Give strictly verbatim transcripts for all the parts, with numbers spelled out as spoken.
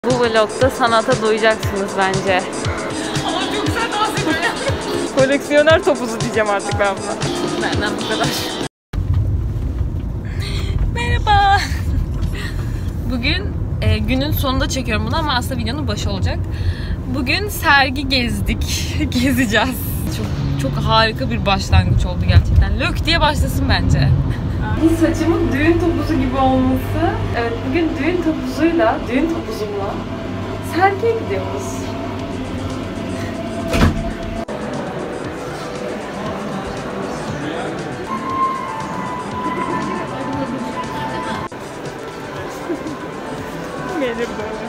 Bu vlogda sanata doyacaksınız bence. Ama çok güzel dans ediyor. Koleksiyoner topuzu diyeceğim artık ben buna. Benden bu kadar. Merhaba. Bugün e, günün sonunda çekiyorum bunu ama aslında videonun başı olacak. Bugün sergi gezdik. Gezeceğiz. Çok çok harika bir başlangıç oldu gerçekten. Lök diye başlasın bence. Bu saçımın düğün topuzu gibi olması. Evet, bugün düğün topuzuyla, düğün topuzumla sergiye gidiyoruz. Gelir böyle.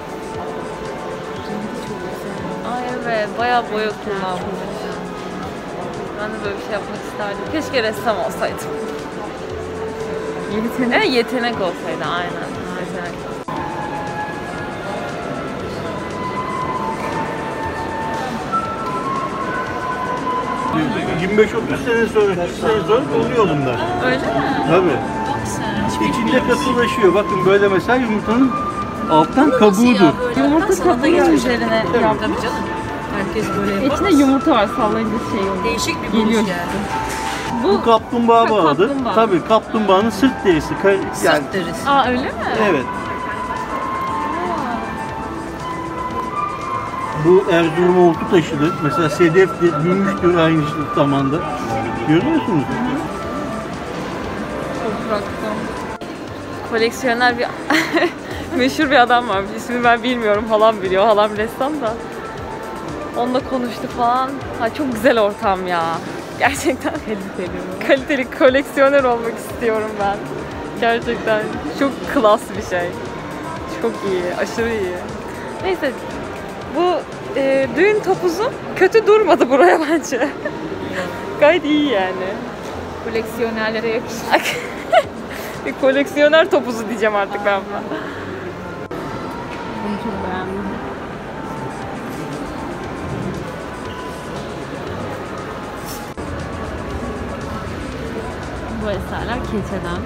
Ay evet, bayağı boya kullanmış. Ben de böyle bir şey yapmak isterdim. Keşke ressam olsaydım. Yetenek? Evet, yetenek olsaydı aynen. Yetenek. yirmi beş otuz sene sonra, sene sonra oluyor bunlar. Öyle mi? Tabii. İçinde katılaşıyor. Bakın böyle mesela yumurtanın alttan kabuğudur. Yumurta kabuğunun üzerine yaptım. Herkes böyle yapar. İçinde yumurta var, sallayınca şey oluyor. Değişik bir Geliyor buluş yani. Bu, Bu kaplumbağa bağıdır. kaplumbağa. Tabii kaplumbağanın sırt derisi. Ka- Yani, Sırt derisi. Aa öyle mi? evet. Bu Erzurum oltu taşıdır. Mesela sedef de gümüştür aynı zamanda. Görüyor musunuz? Topraktan. Koleksiyoner bir meşhur bir adam var. İsmini ben bilmiyorum. Halam biliyor. Halam ressam da. Onunla konuştu falan. Ha, çok güzel ortam ya. Gerçekten kaliteli. Kaliteli koleksiyoner olmak istiyorum ben. Gerçekten çok klas bir şey. Çok iyi, aşırı iyi. Neyse, bu e, düğün topuzu kötü durmadı buraya bence. Gayet iyi yani. Koleksiyonerlere yakışır. Bir koleksiyoner topuzu diyeceğim artık ben buna. Bunu çok beğendim. Bu eserler keçeden.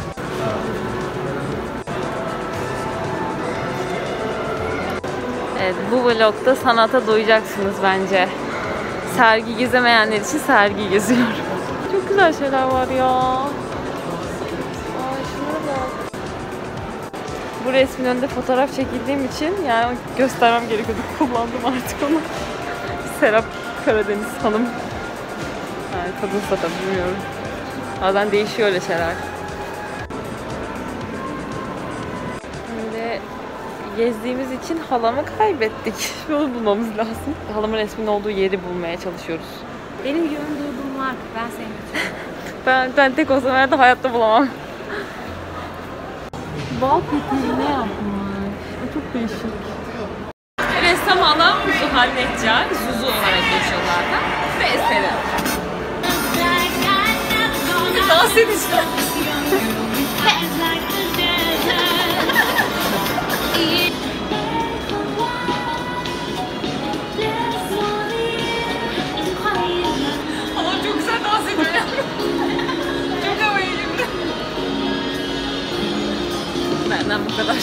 Evet, bu vlogda sanata doyacaksınız bence. Sergi gezemeyenler için sergi geziyorum. Çok güzel şeyler var ya. Ay şuna bak. Bu resmin önünde fotoğraf çekildiğim için yani göstermem gerekiyordu. Kullandım artık onu. Serap Karadeniz Hanım. Yani kadınsa tabii bilmiyorum. Bazen değişiyor öyle şeyler. Şimdi gezdiğimiz için halamı kaybettik. Yolu bulmamız lazım. Halamın resminin olduğu yeri bulmaya çalışıyoruz. Benim yönüm durduğum var. Ben seni götürüyorum. Ben, ben tek olsam herhalde hayatta bulamam. Bal peteği ne yapmış? O çok değişik. Ressam halam Zuhal Neccar. Zuzu olarak geçiyorlardı. Ve eseri. Dans edeceğim. Ama çok güzel dans ediyor. Çok havaya girdi. Benden bu kadar.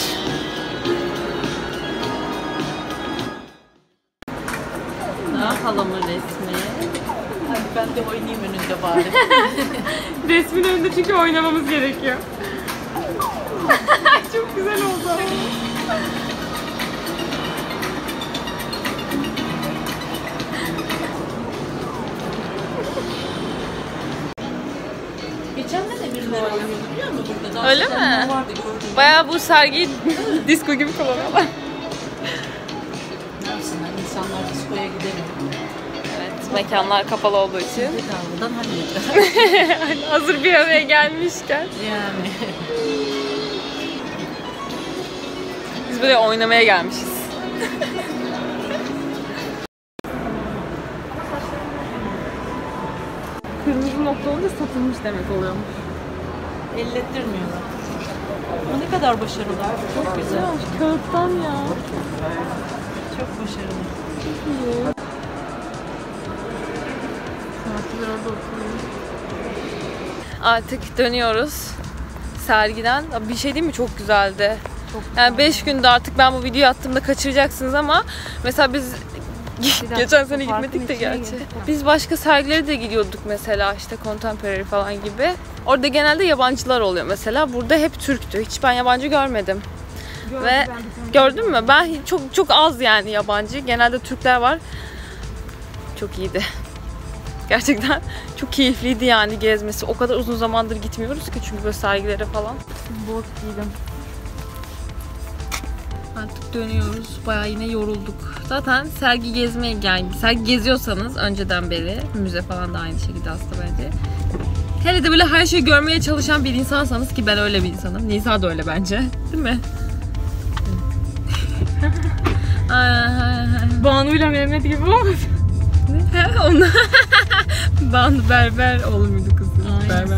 Daha halamın resmi. Hadi ben de oynayayım önünde bari. Resmin önünde çünkü oynamamız gerekiyor. Çok güzel oldu. Geçen de de birileri oynuyordu biliyor musun burada? Dans Öyle edenler mi? vardı, gördüm. Bayağı bu sergiyi disco gibi kullanıyorlar. Ne yapsınlar? İnsanlar diskoya gidemiyor. Evet, mekanlar kapalı olduğu için. Bedavadan halledeceğiz. Hazır bir araya gelmişken. Yani. Biz buraya oynamaya gelmişiz. Kırmızı nokta olunca satılmış demek oluyormuş. Ellettirmiyorlar. O ne kadar başarılı. Çok güzel. Kağıttan ya. Çok başarılı. İyi. Sanatçılar orada oturuyor. Artık dönüyoruz sergiden. Bir şey değil mi? Çok güzeldi. Yani beş günde artık ben bu videoyu attığımda kaçıracaksınız ama mesela biz geçen sene gitmedik de gerçi. Biz başka sergilere de gidiyorduk mesela işte Contemporary falan gibi. Orada genelde yabancılar oluyor mesela. Burada hep Türktü. Hiç ben yabancı görmedim. Gördüm, ve gördün mü? Ben çok çok az yani yabancı. Genelde Türkler var. Çok iyiydi. Gerçekten çok keyifliydi yani gezmesi. O kadar uzun zamandır gitmiyoruz ki çünkü böyle sergilere falan. Bot giydim. Artık dönüyoruz. Bayağı yine yorulduk. Zaten sergi gezmeye yani sergi geziyorsanız önceden beri müze falan da aynı şekilde aslında bence. Hele de böyle her şeyi görmeye çalışan bir insansanız ki ben öyle bir insanım. Nisa da öyle bence. Değil mi? Banu'yla Mehmet gibi olmadı. Ne? Onu Banu berber oğlu muydu kızım? Berber.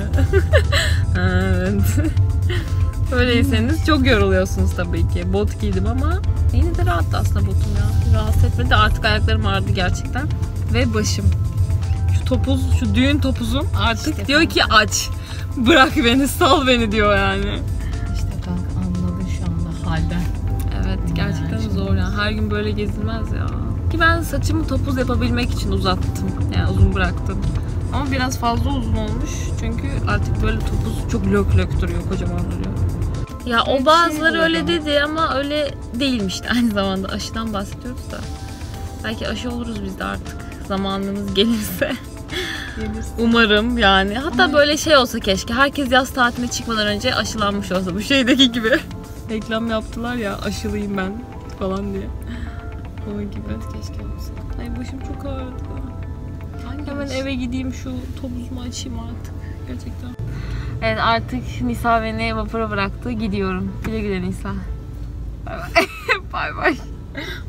Evet. Öyleyseniz çok yoruluyorsunuz tabii ki. Bot giydim ama yine de rahattı aslında botum ya. Rahatsız etmedi de artık ayaklarım ağrıdı gerçekten. Ve başım. Şu topuz, şu düğün topuzum artık işte diyor ki aç. Bırak beni, sal beni diyor yani. İşte kanka anladın şu anda halden. Evet gerçekten yani zor ya. Her gün böyle gezilmez ya. Ki ben saçımı topuz yapabilmek için uzattım. Yani uzun bıraktım. Ama biraz fazla uzun olmuş. Çünkü artık böyle topuz çok lök lök duruyor, kocaman duruyor. Ya o bazıları şey öyle dedi ama öyle değilmiş de aynı zamanda. Aşıdan bahsediyoruz da. Belki aşı oluruz biz de artık. Zamanımız gelirse. Gelirse. Umarım yani. Hatta ama böyle şey olsa keşke. Herkes yaz tatiline çıkmadan önce aşılanmış olsa. Bu şeydeki gibi. Reklam yaptılar ya aşılıyım ben falan diye. Onun gibi. Evet, keşke olsa. Ay başım çok ağrıdı. Hangi Hemen eve gideyim şu topuzumu açayım artık. Gerçekten. Evet artık Nisa beni vapura bıraktı. Gidiyorum. Güle güle Nisa. Bay bay. Bay bay.